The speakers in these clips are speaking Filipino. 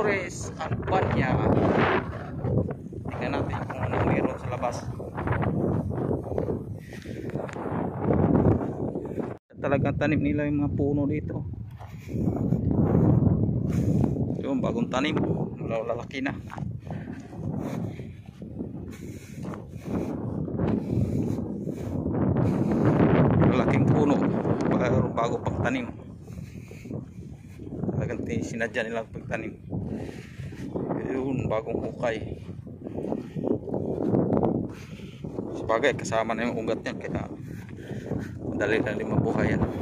Flores Albania. Tingnan natin kung ano meron sa labas. Talagang tanim nila yung mga puno dito. Yung bagong tanim, lalaki na. Malaking puno, bago pagtanim. Talagang sinadya nilang pagtanim. Yun, bagong hukay. Sabagay, kasama na yung ugat niya, kaya madali na rin mabuhay yan.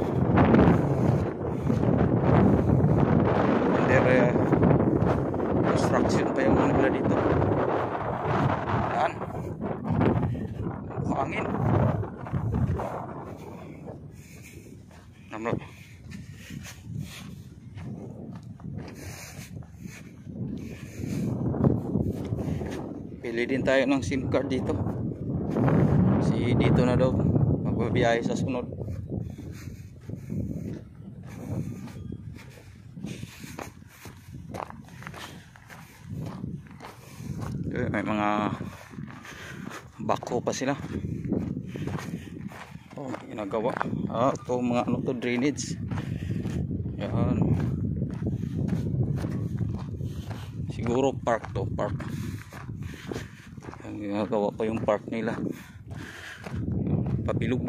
Under construction pa yung ano nila dito. Yan, buhangin. Namlo. Pili din tayo ng SIM card dito. Kasi dito na daw magbabiyahe sa sunod. May mga bako pa sila. Oh, ginagawa. Ito mga ano to, drainage. Yan. Siguro park to, park. Ginagawa pa yung park nila. Pabilog.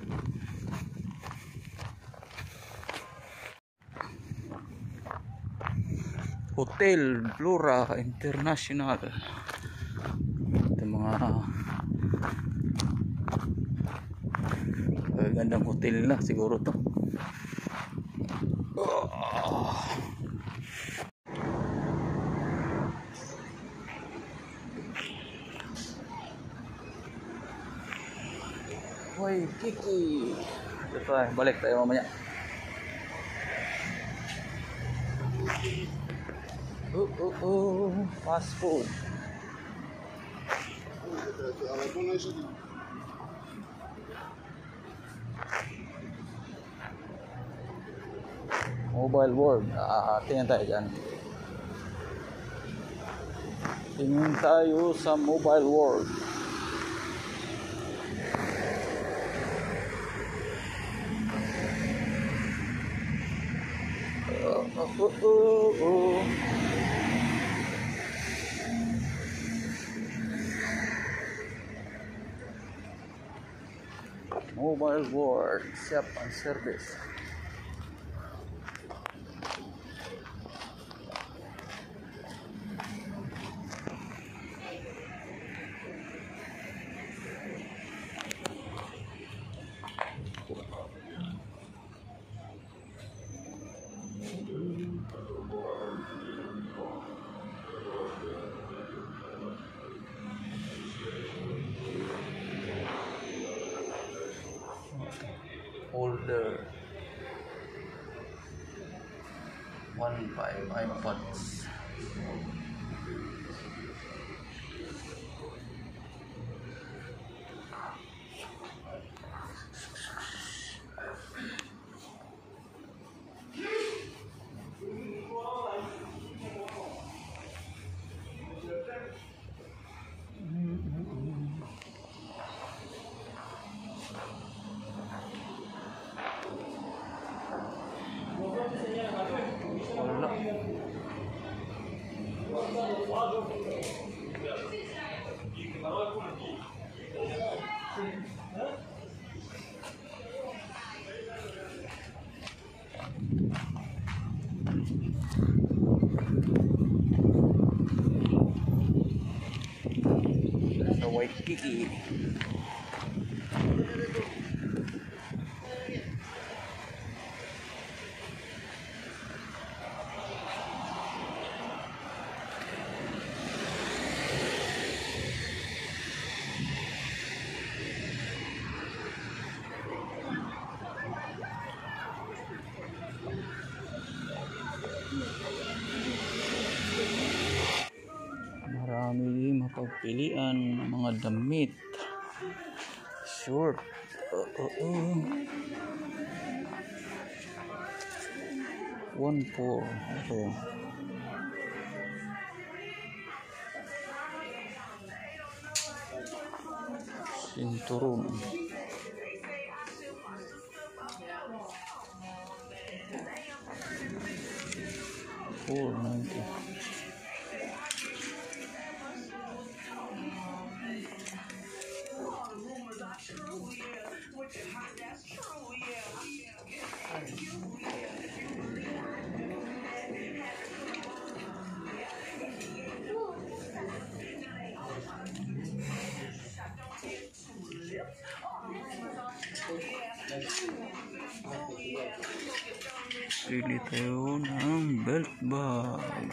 Hotel Flora International. Ito mga gandang hotel nila siguro to. Hoy, Kiki. Ito ay, balik tayo mamaya. Fast food. Mobile World. Tingnan tayo dyan. Tingnan tayo sa Mobile World. Mobile World, shop and service. Older 1.5 iPods. Sa Waikiki. Marami mapagpilian ng mga damit, short, 1.4 ito. Sinturon. $4.90. Pili tayo ng belt bag.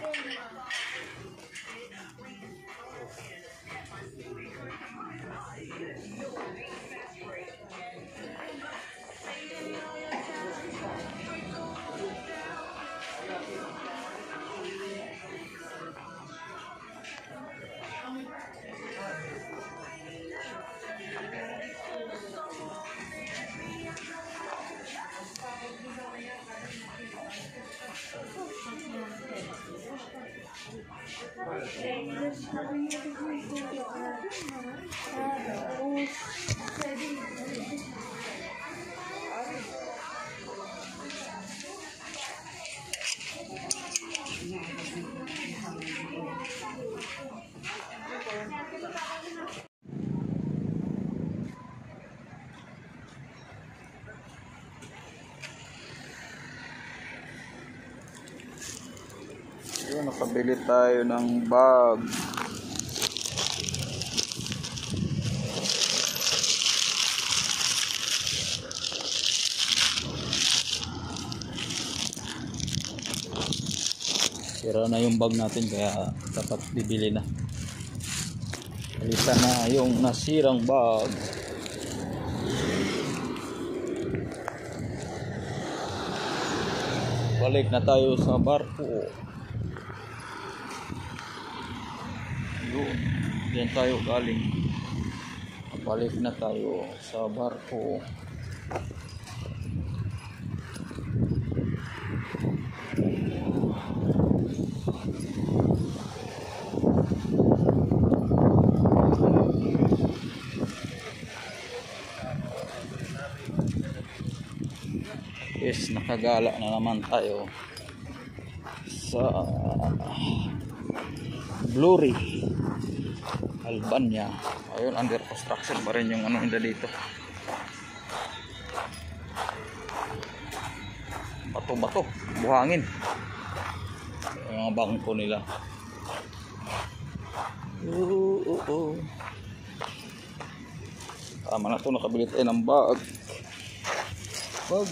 Ayun, nakabili tayo ng bag. Sira na yung bag natin kaya dapat bibili na. Palitan na yung nasirang bag. Balik na tayo sa barko. Yun, diyan tayo galing. Balik na tayo sa barko. Yes, nakagala na naman tayo sa Blurry, Albania. Ayun, under construction pa rin yung ano nila dito. Bato-bato, buhangin. Yung mga bangko nila. Tama na ito, nakabili tayo ng bag. Bag.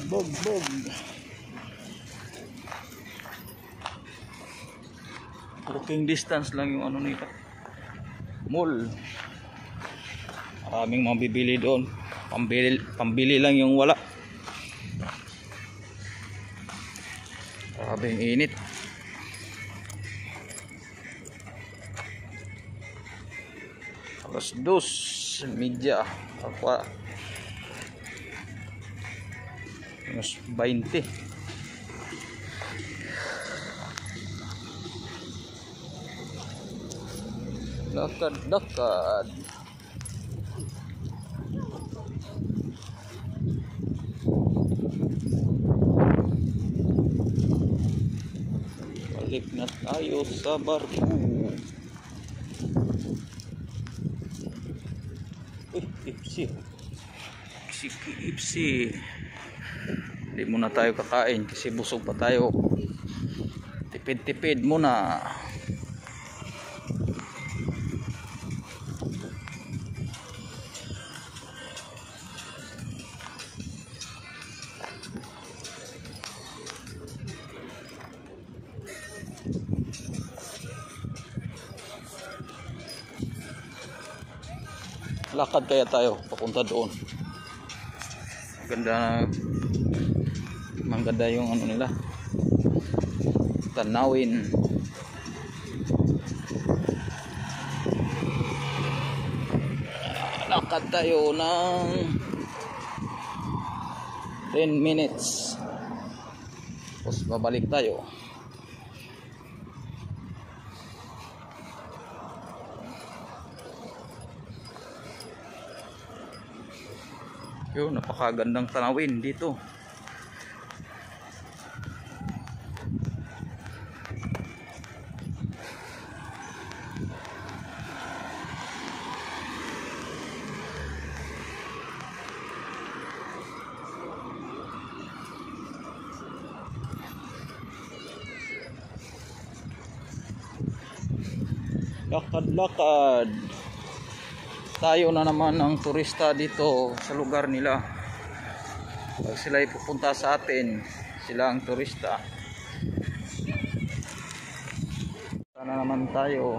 Walking distance lang yung ano nito. Mall. Maraming mabibili doon. Pambili lang yung wala. Maraming init. Alas 2:30. Aqua. Mas 20. Lakad. Balik na tayo sa barko. KFC. Hindi muna tayo kakain kasi busog pa tayo. Tipid muna. Lakad kaya tayo papunta doon. Maganda yung ano nila, tanawin. Lakad tayo ng 10 minutes tapos babalik tayo. Yun, napakagandang tanawin dito. Lakad-lakad. Tayo na naman ang turista dito sa lugar nila. Pag sila ay pupunta sa atin, sila ang turista. Sana naman tayo.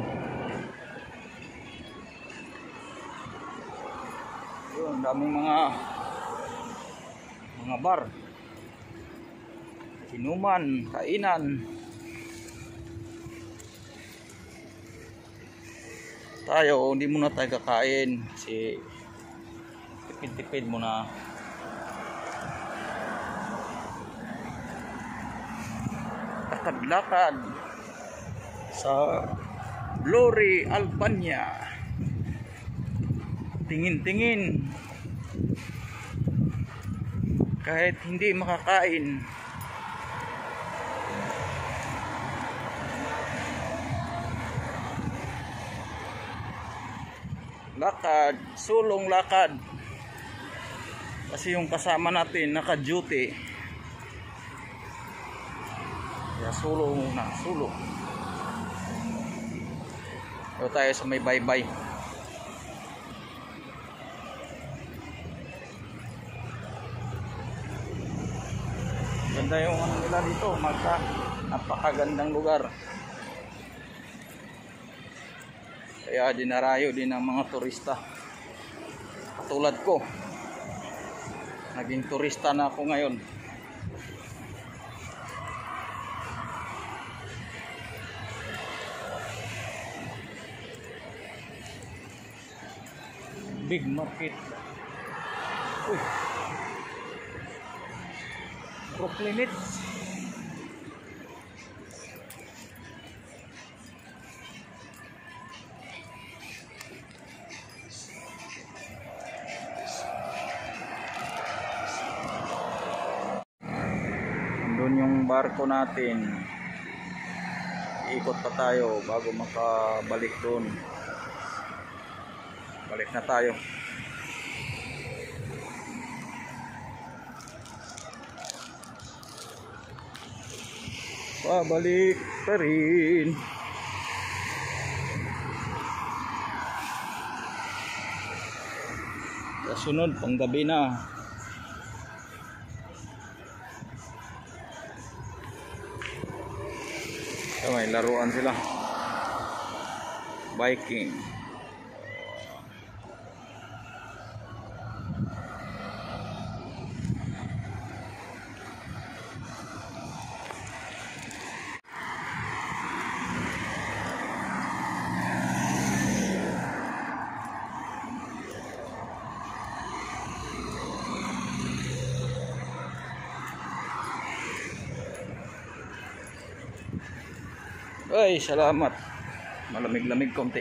Yun, daming mga bar, inuman, kainan. Tayo, hindi muna tayo kakain kasi tipid-tipid muna. Lakad-lakad sa Glory Albania. Tingin-tingin kahit hindi makakain. Lakad, sulong lakad. Kasi yung kasama natin naka-duty. Kaya sulong muna, sulong. Ito tayo sa may bye-bye. Ganda yung ano nila dito, napakagandang lugar. Kaya dinarayo din ng mga turista. Katulad ko. Naging turista na ako ngayon. Big market. Uy. Brooklyn. Doon yung barko natin. Iikot pa tayo bago makabalik doon. Balik na tayo. Pabalik pa rin. Kasunod, panggabi na. May laruan sila. Biking. Ay, salamat. Malamig-lamig konti.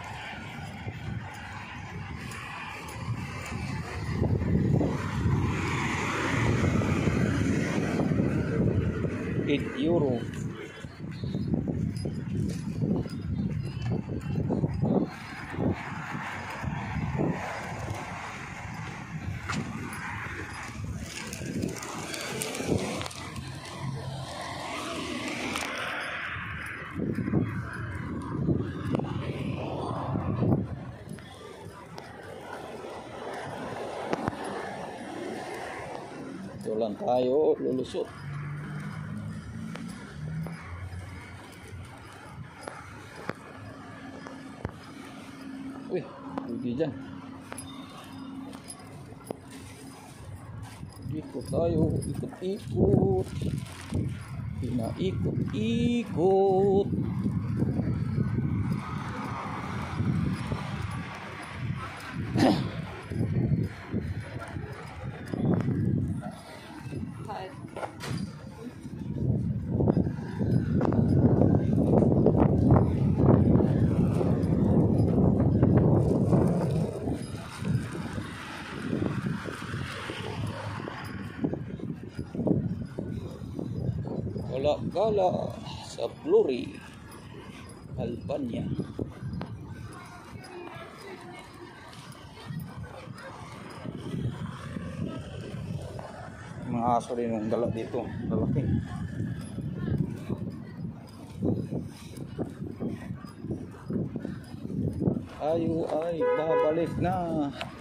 €8. Ito lang tayo lulusot. Uy, hindi dyan. Ikot tayo, ikot-ikot. Pinaikot-ikot. Gala-gala sa Fleury, Albania. Mga aso rin yung gala dito, lalaki. Tayo ay babalik na.